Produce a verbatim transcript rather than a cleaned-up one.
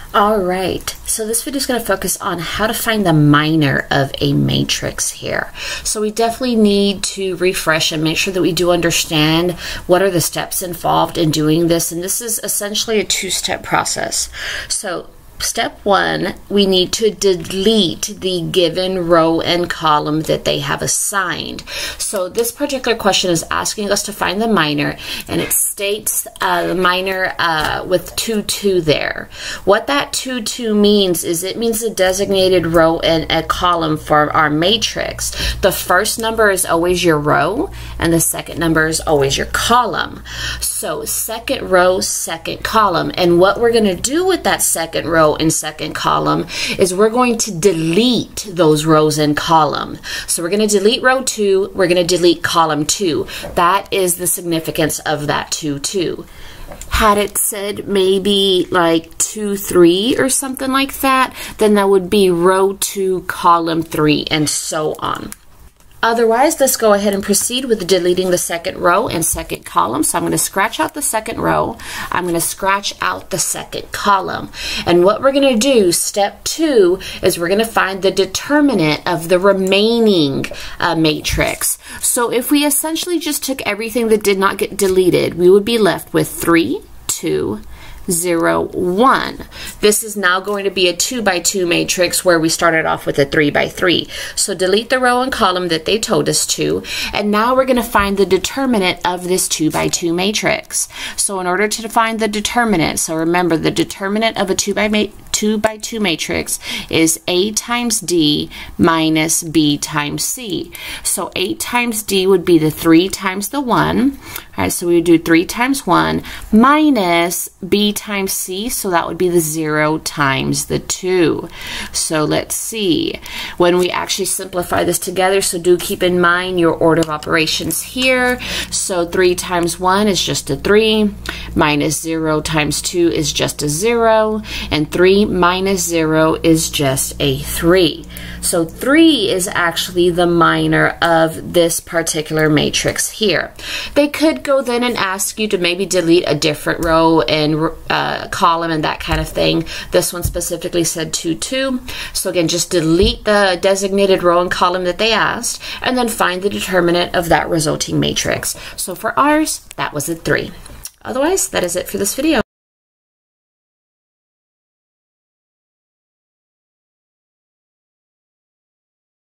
All right, so this video is going to focus on how to find the minor of a matrix here. So we definitely need to refresh and make sure that we do understand what are the steps involved in doing this. And this is essentially a two-step process. So step one, we need to delete the given row and column that they have assigned. So this particular question is asking us to find the minor, and it states uh, the minor uh, with two two there. What that two two means is it means a designated row and a column for our matrix. The first number is always your row, and the second number is always your column. So second row, second column. And what we're going to do with that second row and second column is we're going to delete those rows and column. So we're going to delete row two, we're going to delete column two. That is the significance of that two two. Had it said maybe like two three or something like that, then that would be row two, column three, and so on. Otherwise, let's go ahead and proceed with deleting the second row and second column. So I'm going to scratch out the second row. I'm going to scratch out the second column. And what we're going to do, step two, is we're going to find the determinant of the remaining uh, matrix. So if we essentially just took everything that did not get deleted, we would be left with three, two, zero, one. This is now going to be a two by two matrix where we started off with a three by three. So delete the row and column that they told us to, and now we're going to find the determinant of this two by two matrix. So in order to find the determinant, so remember the determinant of a two by two by two matrix is A times D minus B times C. So eight times D would be the three times the one. All right, so we would do three times one minus B times C, so that would be the zero times the two. So let's see. When we actually simplify this together, so do keep in mind your order of operations here. So three times one is just a three, minus zero times two is just a zero, and three minus zero is just a three. So three is actually the minor of this particular matrix here. They could go then and ask you to maybe delete a different row and uh, column and that kind of thing. This one specifically said two two. So again, just delete the designated row and column that they asked, and then find the determinant of that resulting matrix. So for ours, that was a three. Otherwise, that is it for this video.